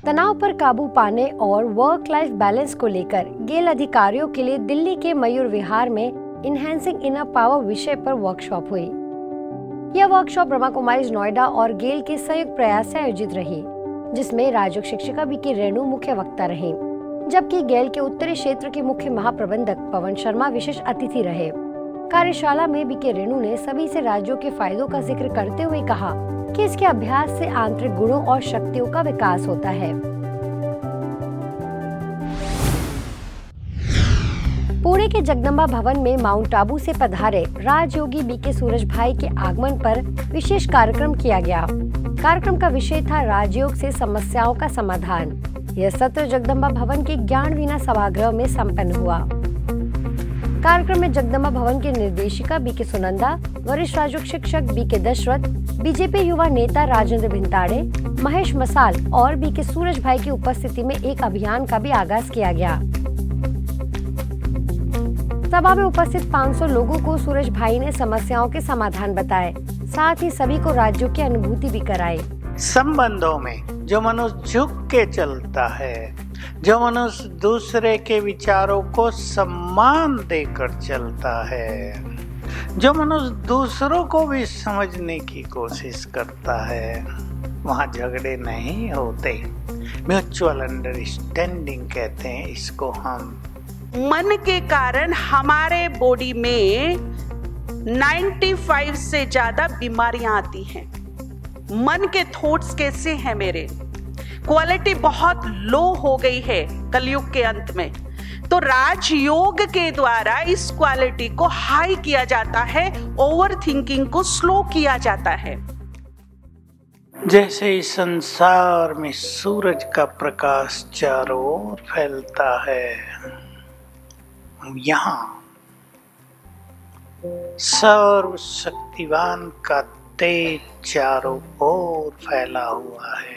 तनाव पर काबू पाने और वर्क लाइफ बैलेंस को लेकर गेल अधिकारियों के लिए दिल्ली के मयूर विहार में इनहैंसिंग इनर पावर विषय पर वर्कशॉप हुई। यह वर्कशॉप ब्रह्मा कुमारीज नोएडा और गेल के संयुक्त प्रयास से आयोजित रही, जिसमें राजयोग शिक्षिका बीके रेणु मुख्य वक्ता रही, जबकि गेल के उत्तरी क्षेत्र के मुख्य महाप्रबंधक पवन शर्मा विशेष अतिथि रहे। कार्यशाला में बीके रेणु ने सभी से राज्यों के फायदों का जिक्र करते हुए कहा कि इसके अभ्यास से आंतरिक गुणों और शक्तियों का विकास होता है। पुणे के जगदम्बा भवन में माउंट आबू से पधारे राजयोगी बीके सूरज भाई के आगमन पर विशेष कार्यक्रम किया गया। कार्यक्रम का विषय था राजयोग से समस्याओं का समाधान। यह सत्र जगदम्बा भवन के ज्ञान वीणा सभागृह में संपन्न हुआ। कार्यक्रम में जगदम्बा भवन के निर्देशिका बीके सुनंदा, वरिष्ठ राजयोग शिक्षक बीके दशरथ, बीजेपी युवा नेता राजेंद्र भिंताड़े, महेश मसाल और बीके सूरज भाई की उपस्थिति में एक अभियान का भी आगाज किया गया। सभा में उपस्थित 500 लोगों को सूरज भाई ने समस्याओं के समाधान बताए, साथ ही सभी को राज्यों की अनुभूति भी कराई। संबंधों में जो मनुष्य झुक के चलता है, जो मनुष्य दूसरे के विचारों को सम्मान देकर चलता है, जो मनुष्य दूसरों को भी समझने की कोशिश करता है, वहाँ झगड़े नहीं होते। म्यूचुअल अंडरस्टैंडिंग कहते हैं इसको हम। मन के कारण हमारे बॉडी में 95 से ज्यादा बीमारियां आती हैं। मन के थॉट्स कैसे हैं मेरे, क्वालिटी बहुत लो हो गई है कलयुग के अंत में, तो राजयोग के द्वारा इस क्वालिटी को हाई किया जाता है, ओवर थिंकिंग को स्लो किया जाता है। जैसे इस संसार में सूरज का प्रकाश चारों ओर फैलता है, यहाँ सर्वशक्तिवान का तेज चारों ओर फैला हुआ है।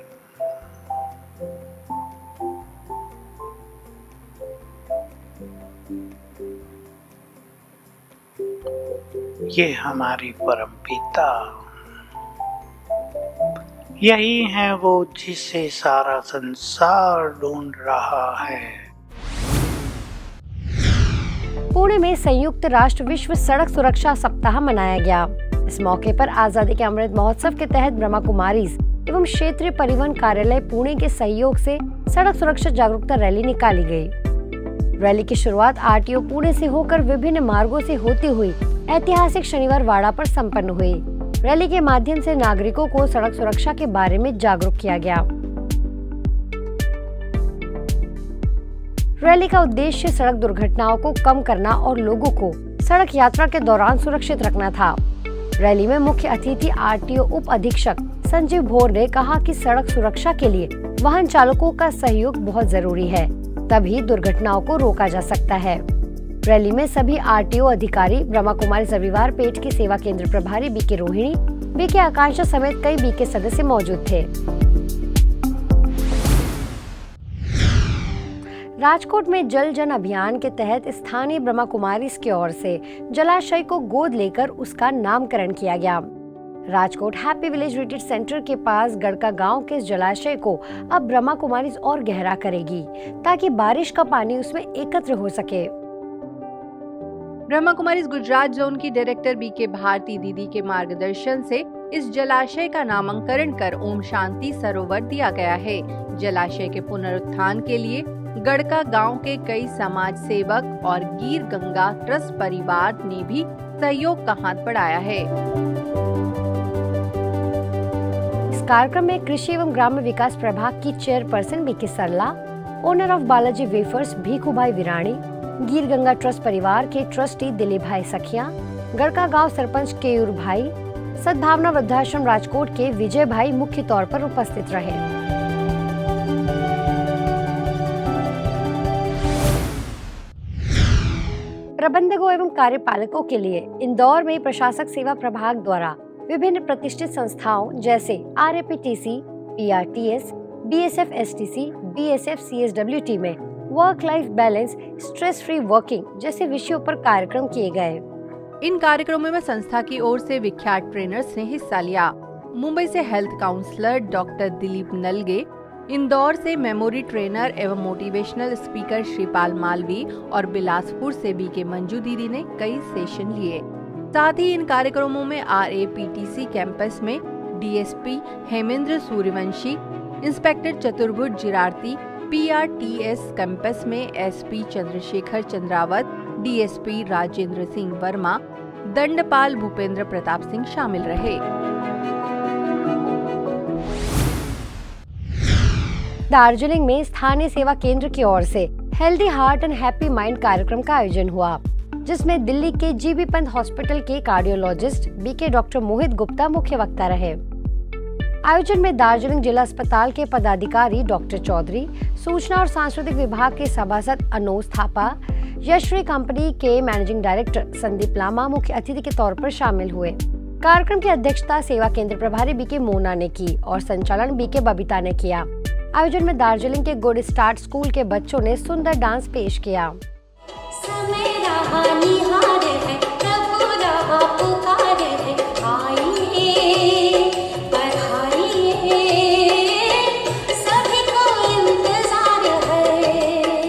ये हमारी परमपिता, यही है वो जिसे सारा संसार ढूंढ रहा है। पुणे में संयुक्त राष्ट्र विश्व सड़क सुरक्षा सप्ताह मनाया गया। इस मौके पर आजादी के अमृत महोत्सव के तहत ब्रह्मा कुमारीज एवं क्षेत्रीय परिवहन कार्यालय पुणे के सहयोग से सड़क सुरक्षा जागरूकता रैली निकाली गई। रैली की शुरुआत आरटीओ पुणे से होकर विभिन्न मार्गों से होती हुई ऐतिहासिक शनिवार वाड़ा पर संपन्न हुई। रैली के माध्यम से नागरिकों को सड़क सुरक्षा के बारे में जागरूक किया गया। रैली का उद्देश्य सड़क दुर्घटनाओं को कम करना और लोगों को सड़क यात्रा के दौरान सुरक्षित रखना था। रैली में मुख्य अतिथि आरटीओ उप अधीक्षक संजीव भोर ने कहा कि सड़क सुरक्षा के लिए वाहन चालकों का सहयोग बहुत जरूरी है, तभी दुर्घटनाओं को रोका जा सकता है। रैली में सभी आरटीओ अधिकारी, ब्रह्मा कुमारी रविवार पेठ के सेवा केंद्र प्रभारी बीके रोहिणी, बीके आकांक्षा समेत कई बीके सदस्य मौजूद थे। राजकोट में जल जन अभियान के तहत स्थानीय ब्रह्मा कुमारीज की ओर से जलाशय को गोद लेकर उसका नामकरण किया गया। Rajkot happy village retreat centre के पास गड़का गांव के इस जलाशय को अब ब्रह्मा कुमारीज और गहरा करेगी, ताकि बारिश का पानी उसमें एकत्र हो सके। ब्रह्मा कुमारीज गुजरात जोन की डायरेक्टर बीके भारती दीदी के मार्गदर्शन से इस जलाशय का नामकरण कर ओम शांति सरोवर दिया गया है। जलाशय के पुनरुत्थान के लिए गड़का गांव के कई समाज सेवक और गिर गंगा ट्रस्ट परिवार ने भी सहयोग का हाथ बढ़ाया है। इस कार्यक्रम में कृषि एवं ग्राम्य विकास प्रभाग की chairperson BK Sarla, owner of Balaji wafers Bhikhu Bhai Virani, गिर गंगा ट्रस्ट परिवार के ट्रस्टी दिलीप भाई सखिया, गड़का गांव सरपंच केयूर भाई, सद्भावना वृद्धाश्रम राजकोट के विजय भाई मुख्य तौर पर उपस्थित रहे। प्रबंधकों एवं कार्यपालकों के लिए इंदौर में प्रशासक सेवा प्रभाग द्वारा विभिन्न प्रतिष्ठित संस्थाओं जैसे RAPTC, PRTS, BSF-STC, BSF-CSWT में work life balance, stress free working जैसे विषयों पर कार्यक्रम किए गए। इन कार्यक्रमों में संस्था की ओर से विख्यात ट्रेनर्स ने हिस्सा लिया। मुंबई से health counsellor doctor Dilip Nalge, Indore से मेमोरी ट्रेनर एवं मोटिवेशनल स्पीकर श्रीपाल मालवी और बिलासपुर से बीके मंजू दीदी ने कई सेशन लिए। साथ ही इन कार्यक्रमों में RAPTC कैंपस में DSP Hemendra Suryavanshi, inspector Chaturbhuj Jirarti, PRTS campus में SP चंद्रशेखर चंद्रावत, DSP राजेंद्र सिंह वर्मा, दंडपाल भूपेंद्र प्रताप सिंह शामिल रहे। दार्जिलिंग में स्थानीय सेवा केंद्र की ओर से healthy heart and happy mind कार्यक्रम का आयोजन हुआ, जिसमें दिल्ली के GB पंत हॉस्पिटल के cardiologist BK doctor Mohit Gupta मुख्य वक्ता रहे। आयोजन में दार्जिलिंग जिला अस्पताल के पदाधिकारी डॉक्टर चौधरी, सूचना और सांस्कृतिक विभाग के सभासद अनोज थापा, यशश्री कंपनी के मैनेजिंग डायरेक्टर संदीप लामा मुख्य अतिथि के तौर पर शामिल हुए। कार्यक्रम की अध्यक्षता सेवा केंद्र प्रभारी BK मोना ने की और संचालन BK बबीता ने किया। आयोजन में दार्जिलिंग के गुड स्टार्ट स्कूल के बच्चों ने सुंदर डांस पेश किया। समय रहा निहार है, प्रभु रहा पुकार है, आइए बढ़ाइए, सभी को इंतजार है।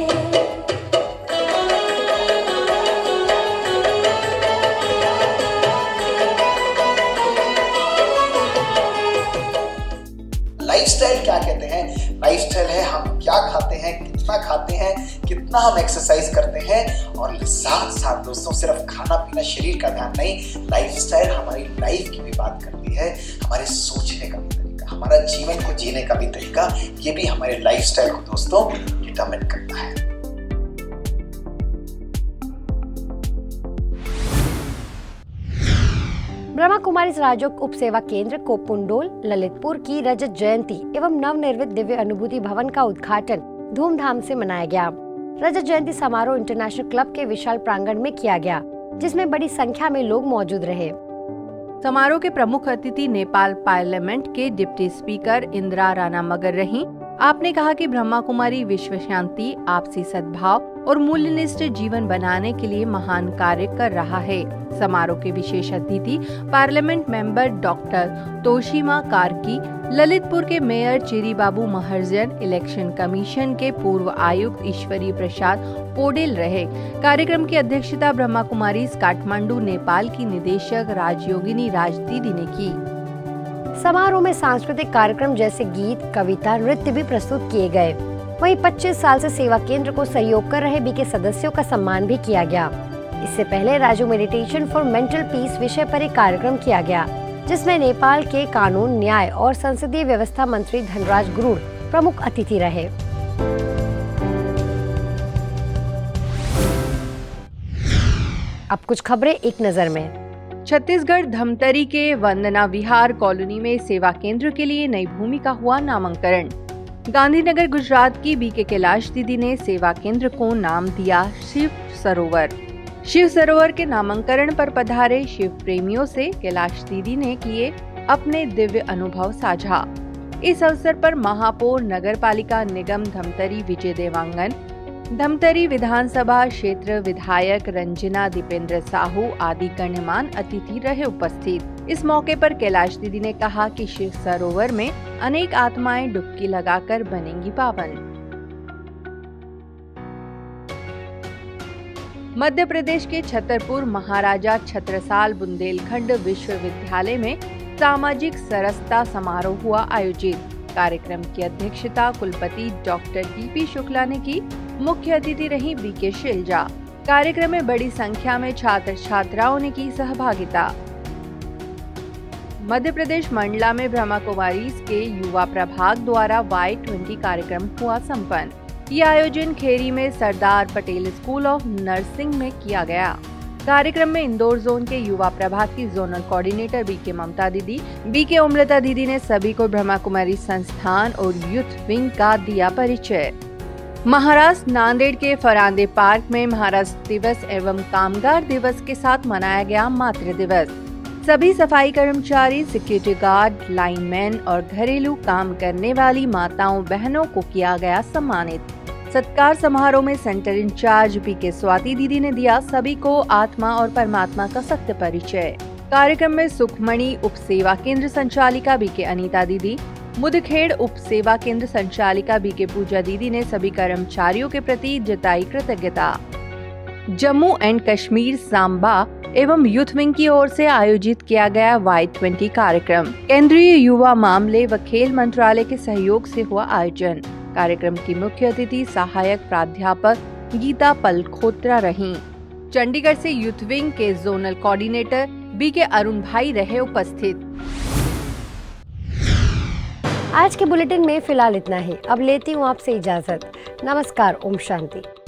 लाइफस्टाइल क्या कहते हैं? लाइफस्टाइल है हम क्या खाते हैं, कितना खाते हैं, कितना हम एक्सरसाइज करते हैं, और साथ साथ दोस्तों सिर्फ खाना पीना शरीर का ध्यान नहीं, लाइफस्टाइल हमारी लाइफ की भी बात करती है, हमारे सोचने का भी तरीका, हमारा जीवन को जीने का भी तरीका, ये भी हमारे लाइफस्टाइल को दोस्तों डिटरमिन करता है। ब्रह्मा कुमारी राजयोग उप सेवा केंद्र कोपुंडोल ललितपुर की रजत जयंती एवं नवनिर्मित दिव्य अनुभूति भवन का उद्घाटन धूमधाम से मनाया गया। रजत जयंती समारोह इंटरनेशनल क्लब के विशाल प्रांगण में किया गया, जिसमें बड़ी संख्या में लोग मौजूद रहे। समारोह के प्रमुख अतिथि नेपाल पार्लियामेंट के डिप्टी स्पीकर इंदिरा राणा मगर रहीं। आपने कहा कि ब्रह्मा कुमारी विश्व शांति, आपसी सद्भाव और मूल्यनिष्ठ जीवन बनाने के लिए महान कार्य कर रहा है। समारोह के विशेष अतिथि parliament member doctor Toshima Karki, Lalitpur के mayor Chiri Babu Maharjan, election commission के पूर्व आयुक्त ईश्वरी प्रसाद पोडेल रहे। कार्यक्रम की अध्यक्षता ब्रह्मा कुमारी काठमांडू नेपाल की निदेशक राजयोगिनी राज दीदी ने की। समारोह में सांस्कृतिक कार्यक्रम जैसे गीत, कविता, नृत्य भी प्रस्तुत किए गए। वहीं 25 साल से सेवा केंद्र को सहयोग कर रहे BK सदस्यों का सम्मान भी किया गया। इससे पहले राजू मेडिटेशन फॉर मेंटल पीस विषय पर एक कार्यक्रम किया गया, जिसमें नेपाल के कानून, न्याय और संसदीय व्यवस्था मंत्री धनराज गुरुड़ प्रमुख अतिथि रहे। अब कुछ खबरें एक नजर में। छत्तीसगढ़ धमतरी के वंदना विहार कॉलोनी में सेवा केंद्र के लिए नई भूमि का हुआ नामांकन। गांधीनगर गुजरात की BK कैलाश दीदी ने सेवा केंद्र को नाम दिया शिव सरोवर। शिव सरोवर के नामांकन पर पधारे शिव प्रेमियों से कैलाश दीदी ने किए अपने दिव्य अनुभव साझा। इस अवसर पर महापौर नगर पालिका निगम धमतरी विजय देवांगन, धमतरी विधानसभा क्षेत्र विधायक रंजना दीपेंद्र साहू आदि गण्यमान्य अतिथि रहे उपस्थित। इस मौके पर कैलाश दीदी ने कहा कि शिव सरोवर में अनेक आत्माएं डुबकी लगाकर बनेंगी पावन। मध्य प्रदेश के छतरपुर महाराजा छत्रसाल बुंदेलखंड विश्वविद्यालय में सामाजिक सरसता समारोह हुआ आयोजित। कार्यक्रम की अध्यक्षता कुलपति डॉक्टर DP शुक्ला ने की। मुख्य अतिथि रही BK शिलजा। कार्यक्रम में बड़ी संख्या में छात्र छात्राओं ने की सहभागिता। मध्य प्रदेश मंडला में ब्रह्मा कुमारीज के युवा प्रभाग द्वारा Y20 कार्यक्रम हुआ संपन्न। यह आयोजन खेरी में Sardar Patel school of nursing में किया गया। कार्यक्रम में इंदौर जोन के युवा प्रभाग की जोनल कोऑर्डिनेटर BK ममता दीदी, BK ओमलता दीदी ने सभी को ब्रह्मा कुमारी संस्थान और यूथ विंग का दिया परिचय। महाराष्ट्र नांदेड़ के फरांदे पार्क में महाराष्ट्र दिवस एवं कामगार दिवस के साथ मनाया गया मातृ दिवस। सभी सफाई कर्मचारी, सिक्योरिटी गार्ड, लाइनमैन और घरेलू काम करने वाली माताओं बहनों को किया गया सम्मानित। सत्कार समारोह में सेंटर इंचार्ज BK स्वाति दीदी ने दिया सभी को आत्मा और परमात्मा का सत्य परिचय। कार्यक्रम में सुखमणि उप सेवा केंद्र संचालिका BK अनीता दीदी, मुदखेड़ उप सेवा केंद्र संचालिका बीके पूजा दीदी ने सभी कर्मचारियों के प्रति जताई कृतज्ञता। जम्मू एंड कश्मीर सांबा एवं यूथ विंग की ओर से आयोजित किया गया Y20 कार्यक्रम केंद्रीय युवा मामले व खेल मंत्रालय के सहयोग से हुआ आयोजन। कार्यक्रम की मुख्य अतिथि सहायक प्राध्यापक गीता पलखोत्रा रहीं। चंडीगढ़ से यूथ विंग के zonal coordinator BK Arun Bhai रहे उपस्थित। आज के बुलेटिन में फिलहाल इतना ही। अब लेती हूँ आपसे इजाजत। नमस्कार। ओम शांति।